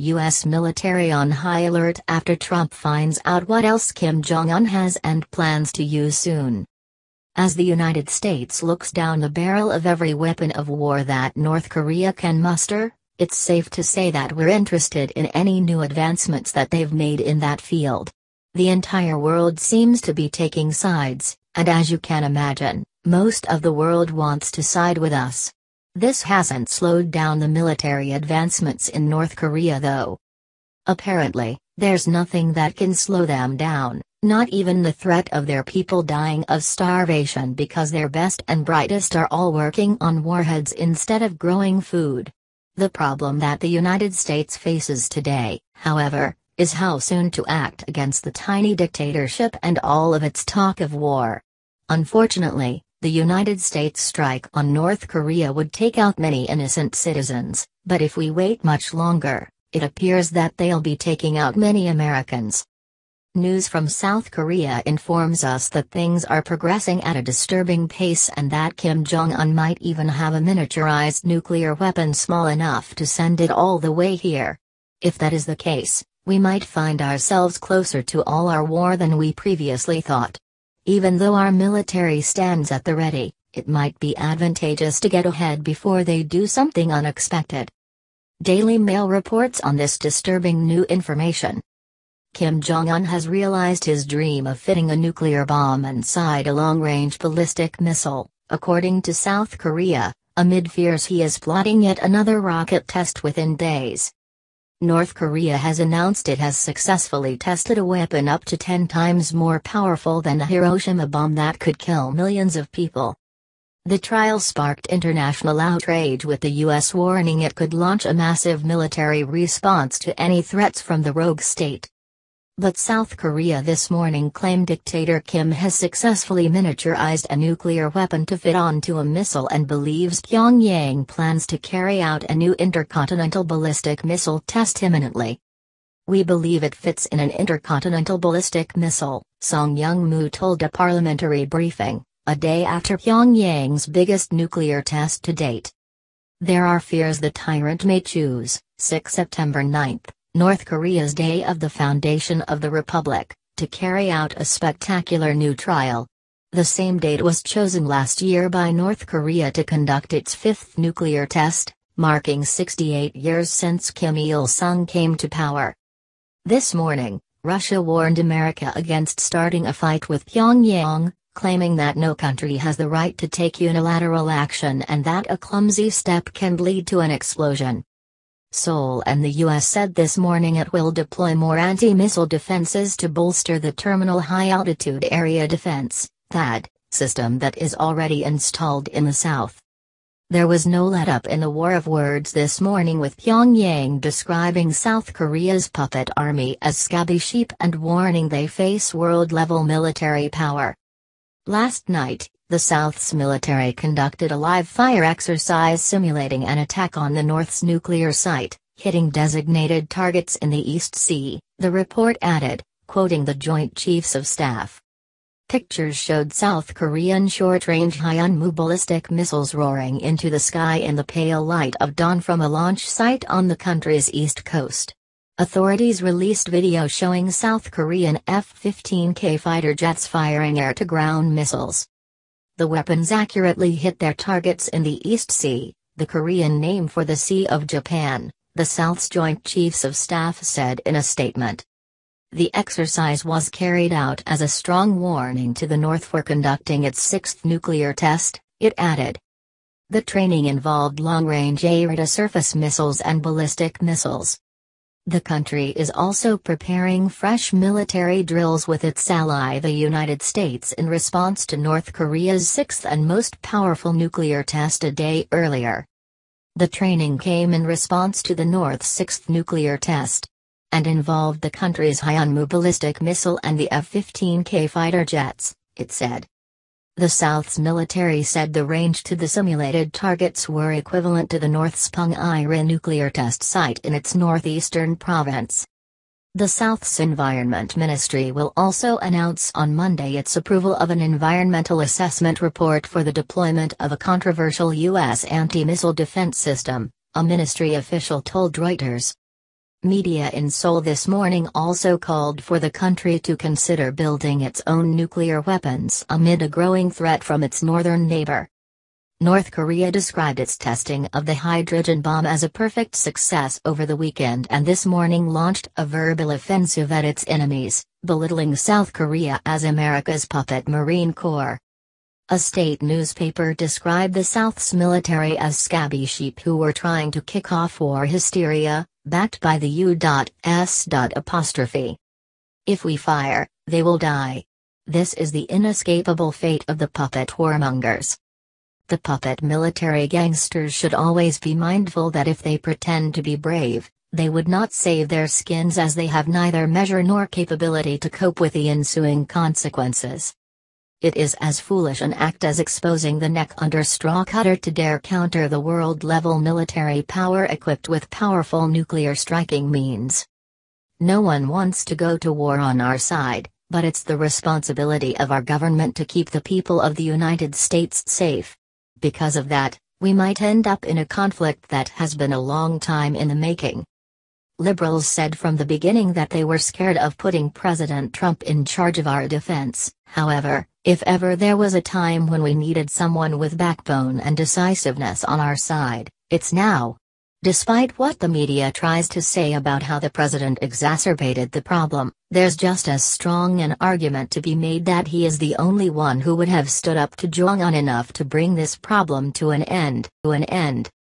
U.S. military on high alert after Trump finds out what else Kim Jong-un has and plans to use soon. As the United States looks down the barrel of every weapon of war that North Korea can muster, it's safe to say that we're interested in any new advancements that they've made in that field. The entire world seems to be taking sides, and as you can imagine, most of the world wants to side with us. This hasn't slowed down the military advancements in North Korea though. Apparently, there's nothing that can slow them down, not even the threat of their people dying of starvation because their best and brightest are all working on warheads instead of growing food. The problem that the United States faces today, however, is how soon to act against the tiny dictatorship and all of its talk of war. Unfortunately, the United States' strike on North Korea would take out many innocent citizens, but if we wait much longer, it appears that they'll be taking out many Americans. News from South Korea informs us that things are progressing at a disturbing pace and that Kim Jong-un might even have a miniaturized nuclear weapon small enough to send it all the way here. If that is the case, we might find ourselves closer to all-out war than we previously thought. Even though our military stands at the ready, it might be advantageous to get ahead before they do something unexpected. Daily Mail reports on this disturbing new information. Kim Jong-un has realized his dream of fitting a nuclear bomb inside a long-range ballistic missile, according to South Korea, amid fears he is plotting yet another rocket test within days. North Korea has announced it has successfully tested a weapon up to 10 times more powerful than the Hiroshima bomb that could kill millions of people. The trial sparked international outrage with the U.S. warning it could launch a massive military response to any threats from the rogue state. But South Korea this morning claimed dictator Kim has successfully miniaturized a nuclear weapon to fit onto a missile and believes Pyongyang plans to carry out a new intercontinental ballistic missile test imminently. "We believe it fits in an intercontinental ballistic missile," Song Young-moo told a parliamentary briefing, a day after Pyongyang's biggest nuclear test to date. There are fears the tyrant may choose 6 September 9, North Korea's Day of the Foundation of the Republic, to carry out a spectacular new trial. The same date was chosen last year by North Korea to conduct its 5th nuclear test, marking 68 years since Kim Il-sung came to power. This morning, Russia warned America against starting a fight with Pyongyang, claiming that no country has the right to take unilateral action and that a clumsy step can lead to an explosion. Seoul and the U.S. said this morning it will deploy more anti-missile defenses to bolster the Terminal High Altitude Area Defense (THAAD) system that is already installed in the south. There was no let-up in the war of words this morning, with Pyongyang describing South Korea's puppet army as scabby sheep and warning they face world-level military power. Last night, the South's military conducted a live-fire exercise simulating an attack on the North's nuclear site, hitting designated targets in the East Sea, the report added, quoting the Joint Chiefs of Staff. Pictures showed South Korean short-range Hyunmoo ballistic missiles roaring into the sky in the pale light of dawn from a launch site on the country's east coast. Authorities released video showing South Korean F-15K fighter jets firing air-to-ground missiles. The weapons accurately hit their targets in the East Sea, the Korean name for the Sea of Japan, the South's Joint Chiefs of Staff said in a statement. The exercise was carried out as a strong warning to the North for conducting its 6th nuclear test, it added. The training involved long-range air-to-surface missiles and ballistic missiles. The country is also preparing fresh military drills with its ally the United States in response to North Korea's 6th and most powerful nuclear test a day earlier. The training came in response to the North's 6th nuclear test, and involved the country's Hyunmoo ballistic missile and the F-15K fighter jets, it said. The South's military said the range to the simulated targets were equivalent to the North's Punggye-ri nuclear test site in its northeastern province. The South's Environment Ministry will also announce on Monday its approval of an environmental assessment report for the deployment of a controversial U.S. anti-missile defense system, a ministry official told Reuters. Media in Seoul this morning also called for the country to consider building its own nuclear weapons amid a growing threat from its northern neighbor. North Korea described its testing of the hydrogen bomb as a perfect success over the weekend and this morning launched a verbal offensive at its enemies, belittling South Korea as America's puppet Marine Corps. A state newspaper described the South's military as scabby sheep who were trying to kick off war hysteria, backed by the U.S. If we fire, they will die. This is the inescapable fate of the puppet warmongers. The puppet military gangsters should always be mindful that if they pretend to be brave, they would not save their skins as they have neither measure nor capability to cope with the ensuing consequences. It is as foolish an act as exposing the neck under straw cutter to dare counter the world-level military power equipped with powerful nuclear striking means. No one wants to go to war on our side, but it's the responsibility of our government to keep the people of the United States safe. Because of that, we might end up in a conflict that has been a long time in the making. Liberals said from the beginning that they were scared of putting President Trump in charge of our defense. However, if ever there was a time when we needed someone with backbone and decisiveness on our side, it's now. Despite what the media tries to say about how the president exacerbated the problem, there's just as strong an argument to be made that he is the only one who would have stood up to Jong-un enough to bring this problem to an end.